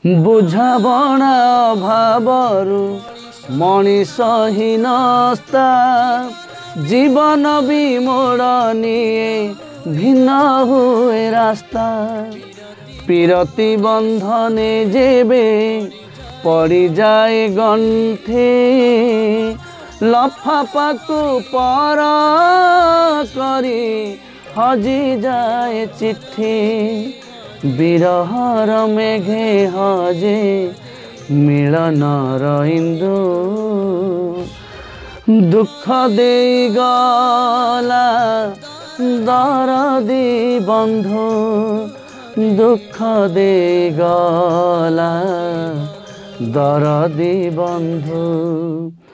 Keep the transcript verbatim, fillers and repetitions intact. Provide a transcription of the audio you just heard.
बुझाबणा अभावरु मनीष हीनस्ता जीवन भी मोड़ निये भिन्न हुए रास्ता पीरती बंधने जेबे पड़ी जाए गंठे लफाफा को पर करी हजी जाए चिट्ठी विरहर मेघे हजे मिलनर इंदु दुख दे गला दरदी बंधु दुख दे गला दरदी बंधु।